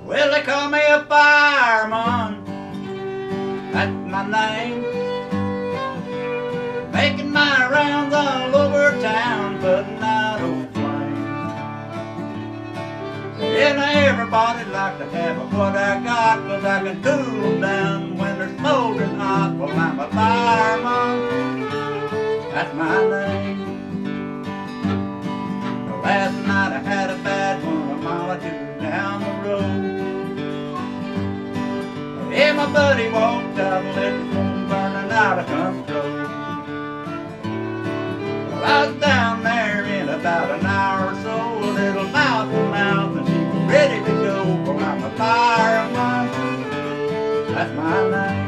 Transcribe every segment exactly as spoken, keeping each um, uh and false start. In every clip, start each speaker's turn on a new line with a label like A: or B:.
A: Well, they call me a fireman, that's my name. Making my rounds all over town, putting out old flames. And everybody like to have what I got, 'cause I can cool them down when they're smoldering hot. Well, I'm a fireman, that's my name. Last night I had a bad one, a mile or two down the road. And my buddy walked out and left his phone burning out of control. Well, I was down there in about an hour or so, a little mouth to mouth, and she was ready to go. Well, I'm a fireman, that's my name.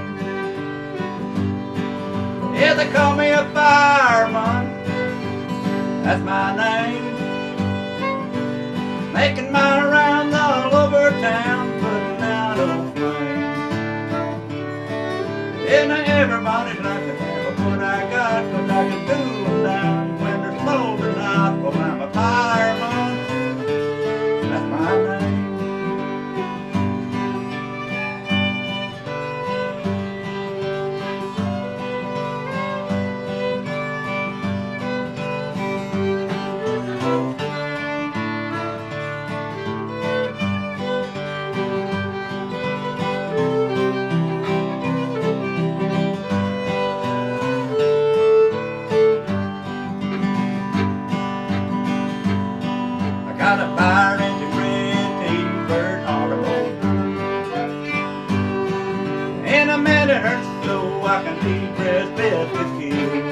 A: Yeah, they call me a fireman, that's my name. Making my rounds all over town, putting out old flames. And everybody's like to have what I got, 'cause I can cool them down when they're smoldering hot. Well, I'm a fireman, that's my name. Got a fire engine, red T-bird automobile. In a minute or so I can deep press biscuits kill.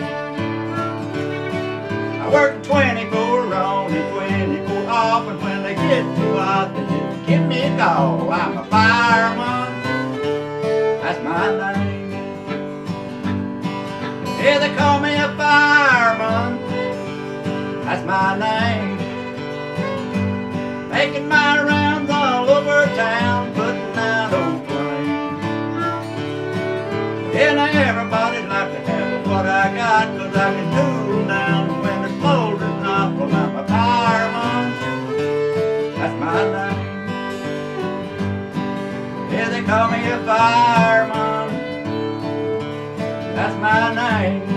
A: I work twenty-four on and twenty-four off, and when they get too hot they just give me a call. I'm a fireman, that's my name. Yeah, they call me a fireman, that's my name. Making my rounds all over town, putting out old flames. And everybody's like to have what I got, 'cause I can cool them down when they're smoldering hot. Well, I'm a fireman, that's my name. Yeah, they call me a fireman, that's my name.